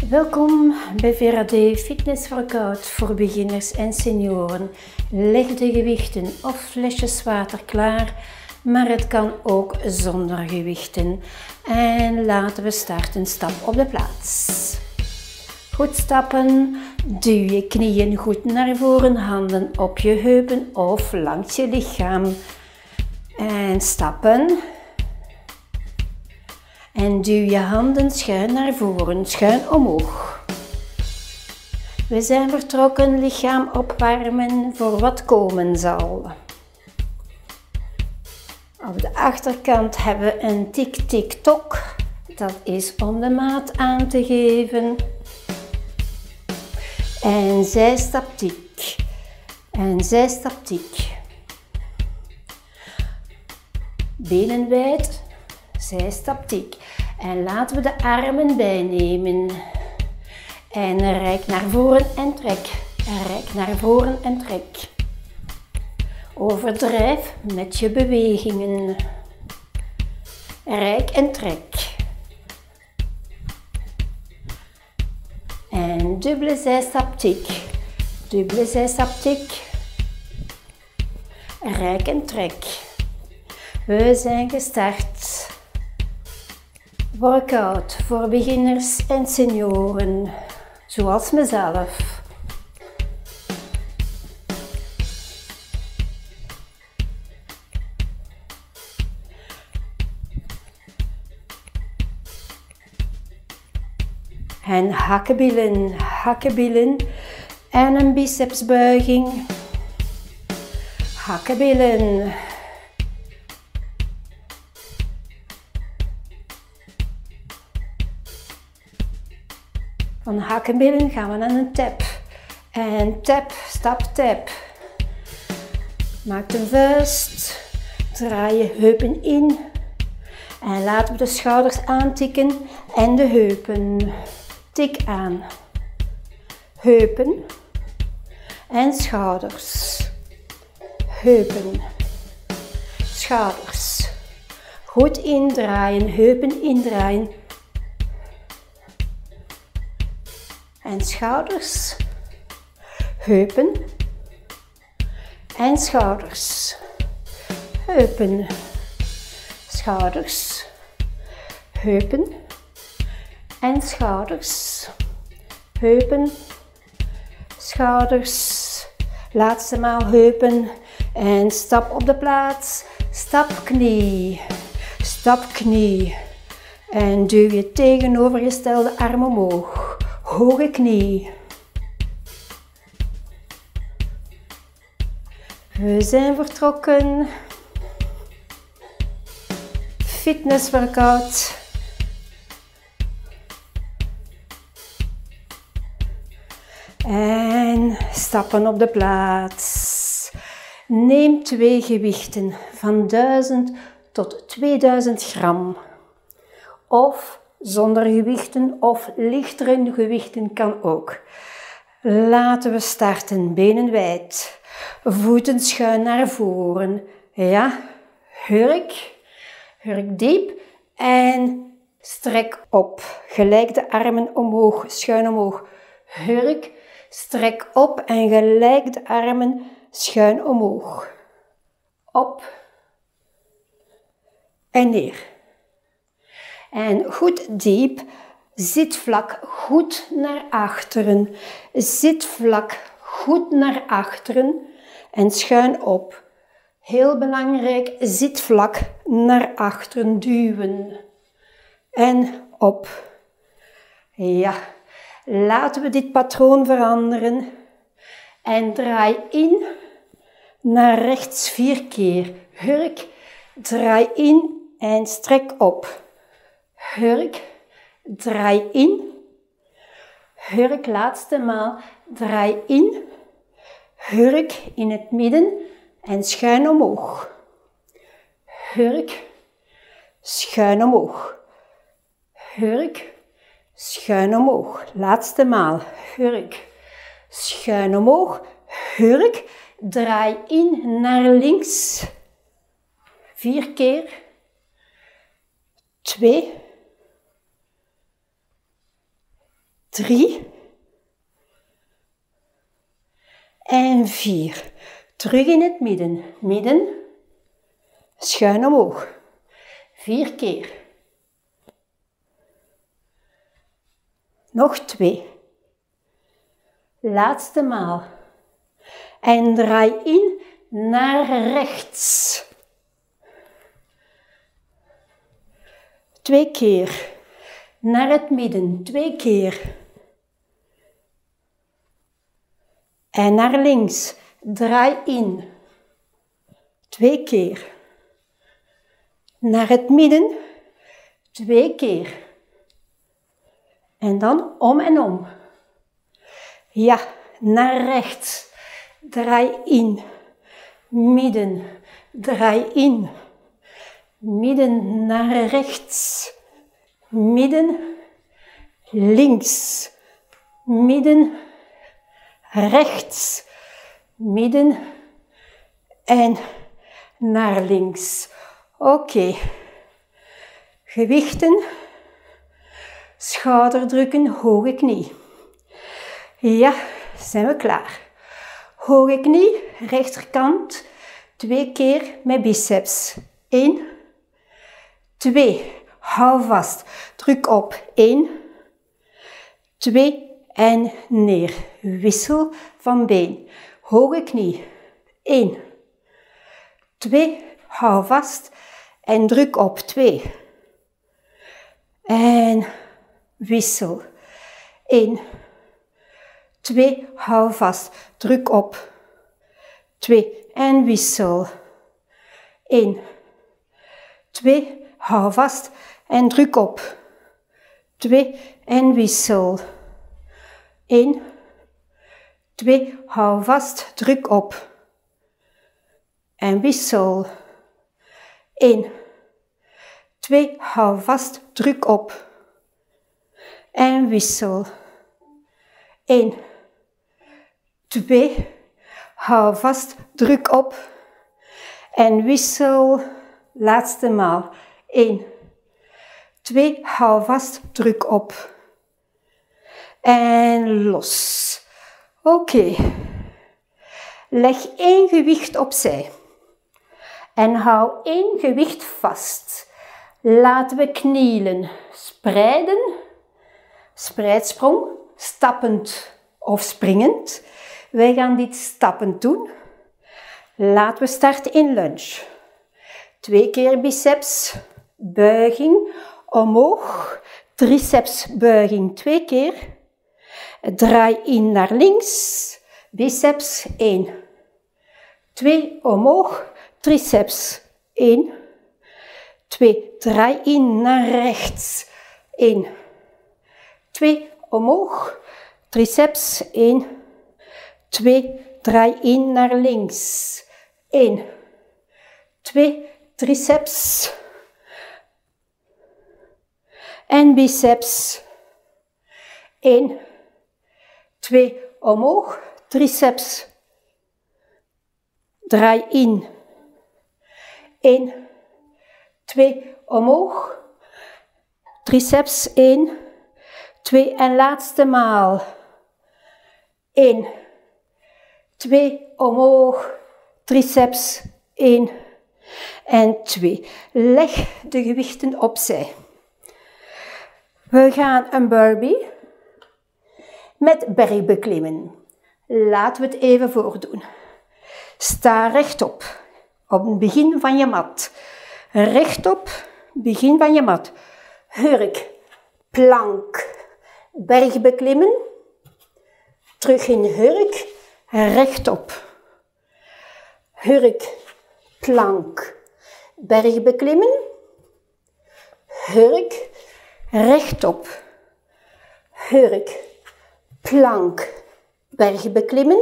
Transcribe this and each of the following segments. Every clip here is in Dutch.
Welkom bij VRD Fitness Workout voor beginners en senioren. Leg de gewichten of flesjes water klaar, maar het kan ook zonder gewichten. En laten we starten. Stap op de plaats. Goed stappen. Duw je knieën goed naar voren, handen op je heupen of langs je lichaam. En stappen. En duw je handen schuin naar voren, schuin omhoog. We zijn vertrokken, lichaam opwarmen voor wat komen zal. Op de achterkant hebben we een tik-tik-tok. Dat is om de maat aan te geven. En zijstap-tik. En zijstap-tik. Benen wijd. Zijstap-tik. En laten we de armen bijnemen. En rek naar voren en trek. Rek naar voren en trek. Overdrijf met je bewegingen. Rek en trek. En dubbele zijstap-tik. Dubbele zijstap-tik. Rek en trek. We zijn gestart. Workout voor beginners en senioren, zoals mezelf. En hakkenbillen, hakkenbillen en een bicepsbuiging. Hakkenbillen. Van hakkenbillen gaan we naar een tap. En tap, stap, tap. Maak een vuist. Draai je heupen in. En laten we de schouders aantikken en de heupen. Tik aan. Heupen. En schouders. Heupen. Schouders. Goed indraaien, heupen indraaien. En schouders, heupen en schouders, heupen, schouders, heupen en schouders, heupen, schouders. Laatste maal heupen en stap op de plaats, stap knie, stap knie en duw je tegenovergestelde arm omhoog. Hoge knie. We zijn vertrokken. Fitness workout. En stappen op de plaats. Neem 2 gewichten van 1000 tot 2000 gram. Of zonder gewichten of lichtere gewichten kan ook. Laten we starten. Benen wijd. Voeten schuin naar voren. Ja, hurk. Hurk diep. En strek op. Gelijk de armen omhoog, schuin omhoog. Hurk. Strek op en gelijk de armen schuin omhoog. Op. En neer. En goed diep, zit vlak goed naar achteren. Zit vlak goed naar achteren en schuin op. Heel belangrijk, zit vlak naar achteren duwen. En op. Ja, laten we dit patroon veranderen. En draai in naar rechts 4 keer. Hurk, draai in en strek op. Hurk, draai in. Hurk, laatste maal. Draai in. Hurk in het midden en schuin omhoog. Hurk, schuin omhoog. Hurk, schuin omhoog. Laatste maal. Hurk, schuin omhoog. Hurk, draai in naar links. 4 keer. 2. 3 en 4. Terug in het midden. Midden, schuin omhoog. 4 keer. Nog 2. Laatste maal. En draai in naar rechts. 2 keer. Naar het midden. 2 keer. En naar links. Draai in. 2 keer. Naar het midden. 2 keer. En dan om en om. Ja, naar rechts. Draai in. Midden. Draai in. Midden naar rechts. Midden. Links. Midden. Rechts. Midden. En naar links. Oké. Gewichten. Schouderdrukken, hoge knie. Ja, zijn we klaar. Hoge knie, rechterkant. 2 keer met biceps. 1, 2. Hou vast. Druk op. 1, 2 en neer. Wissel van been. Hoge knie. 1, 2. Hou vast en druk op. 2. En wissel. 1, 2, hou vast. Druk op. 2 en wissel. 1, 2, hou vast en druk op. 2 en wissel. 1, 2, hou vast, druk op. En wissel. 1, 2, hou vast, druk op. En wissel. 1, 2, hou vast, druk op. En wissel. Laatste maal. 1, 2, hou vast, druk op. En los. Oké. Leg 1 gewicht opzij. En hou 1 gewicht vast. Laten we knielen. Spreiden. Spreidsprong. Stappend of springend. Wij gaan dit stappend doen. Laten we starten in lunge. 2 keer biceps. Buiging. Omhoog. Triceps buiging 2 keer. Draai in naar links. Biceps 1. 2 omhoog. Triceps 1. 2. Draai in naar rechts. 1. 2 omhoog. Triceps 1. 2. Draai in naar links. 1. 2. Triceps. En biceps. 1, 2, omhoog, triceps. Draai in. 1, 2, omhoog. Triceps, 1, 2 en laatste maal. 1, 2, omhoog. Triceps, 1 en 2. Leg de gewichten opzij. We gaan een burpee met bergbeklimmen. Laten we het even voordoen. Sta rechtop, op het begin van je mat. Rechtop, begin van je mat. Hurk, plank, bergbeklimmen. Terug in hurk, rechtop. Hurk, plank, bergbeklimmen. Hurk, rechtop. Hurk, plank, bergbeklimmen.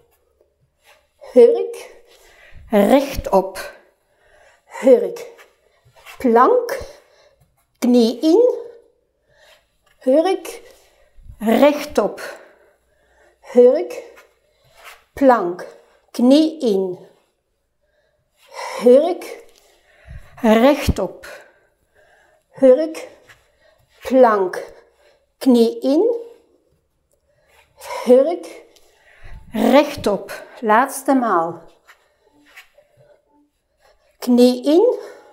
Hurk, rechtop. Hurk, plank, knie in. Hurk, rechtop. Hurk, plank, knie in. Hurk, rechtop. Hurk, plank, knie in. Hurk. Rechtop. Laatste maal. Knie in.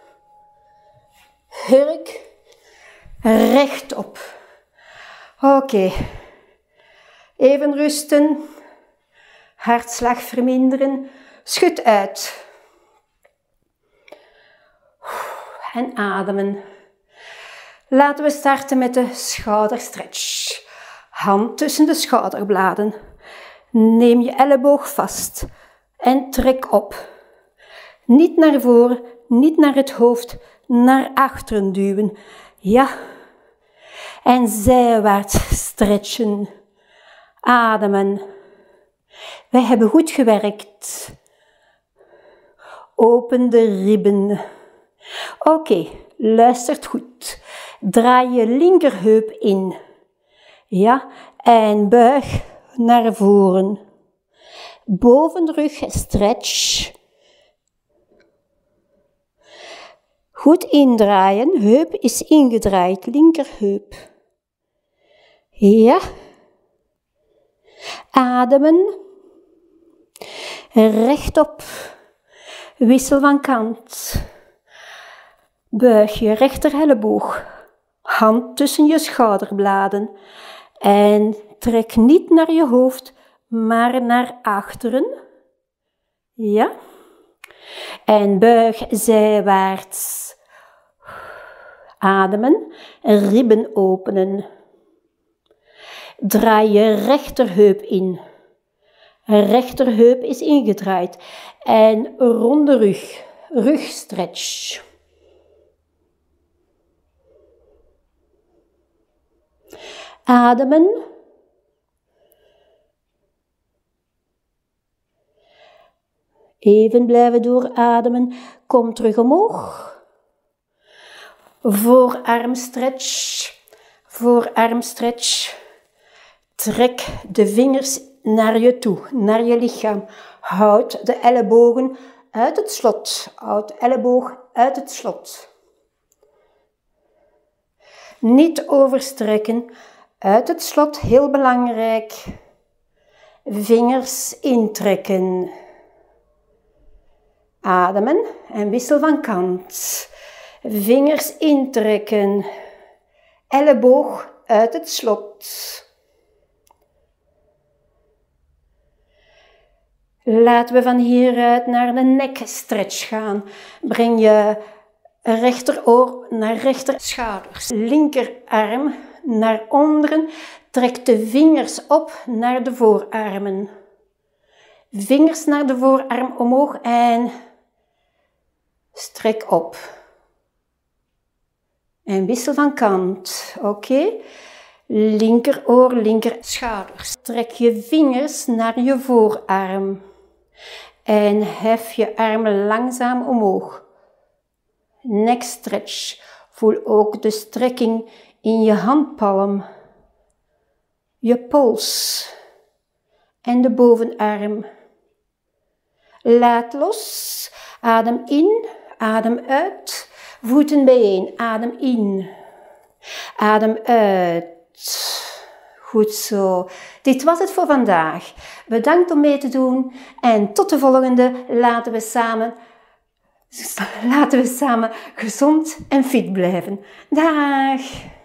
Hurk. Rechtop. Oké. Even rusten. Hartslag verminderen. Schud uit. En ademen. Laten we starten met de schouderstretch. Hand tussen de schouderbladen. Neem je elleboog vast en trek op. Niet naar voren, niet naar het hoofd, naar achteren duwen. Ja. En zijwaarts stretchen. Ademen. Wij hebben goed gewerkt. Open de ribben. Oké, luistert goed. Draai je linkerheup in. Ja, en buig naar voren. Bovenrug stretch. Goed indraaien. Heup is ingedraaid. Linkerheup. Ja. Ademen. Rechtop. Wissel van kant. Buig je rechterelleboog. Hand tussen je schouderbladen. En trek niet naar je hoofd, maar naar achteren. Ja. En buig zijwaarts. Ademen. Ribben openen. Draai je rechterheup in. Rechterheup is ingedraaid. En ronde rug. Rugstretch. Ademen. Even blijven doorademen. Kom terug omhoog. Voorarmstretch. Voorarmstretch. Trek de vingers naar je toe, naar je lichaam. Houd de ellebogen uit het slot. Houd de elleboog uit het slot. Niet overstrekken. Uit het slot, heel belangrijk. Vingers intrekken. Ademen en wissel van kant. Vingers intrekken. Elleboog uit het slot. Laten we van hieruit naar de nekstretch gaan. Breng je rechteroor naar rechterschouders. Linkerarm naar onderen. Trek de vingers op naar de voorarmen. Vingers naar de voorarm omhoog en strek op. En wissel van kant. Oké. Linkeroor, linkerschouders. Trek je vingers naar je voorarm. En hef je armen langzaam omhoog. Neck stretch. Voel ook de strekking in je handpalm. Je pols. En de bovenarm. Laat los. Adem in. Adem uit. Voeten bijeen. Adem in. Adem uit. Goed zo. Dit was het voor vandaag. Bedankt om mee te doen. En tot de volgende. Laten we samen gezond en fit blijven. Dag!